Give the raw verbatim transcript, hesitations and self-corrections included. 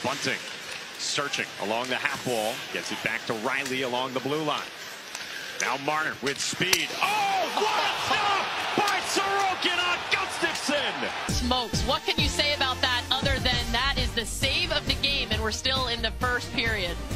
Bunting searching along the half wall. Gets it back to Riley along the blue line. Now Marner with speed. Oh, what a stop by Sorokin on Gustafsson. Smokes. What can you say about that other than that is the save of the game, and we're still in the first period?